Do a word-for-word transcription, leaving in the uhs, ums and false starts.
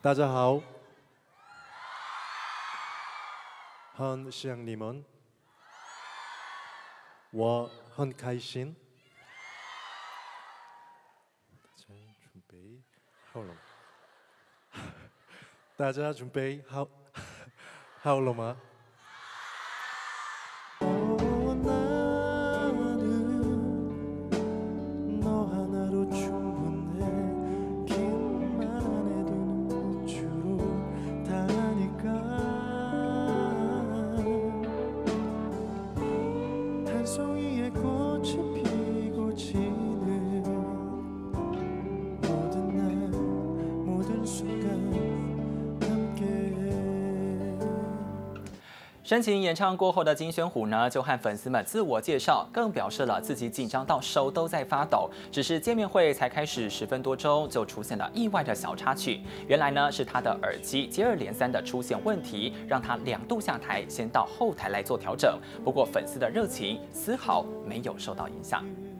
大家好，很想你们，我很开心。大家准备好了吗？大家准备好好了吗？ 송이의 꽃이 피고 지는 모든 날 모든 순간 함께해。 深情演唱过后的金宣虎呢，就和粉丝们自我介绍，更表示了自己紧张到手都在发抖。只是见面会才开始十分多钟，就出现了意外的小插曲。原来呢是他的耳机接二连三的出现问题，让他两度下台，先到后台来做调整。不过粉丝的热情丝毫没有受到影响。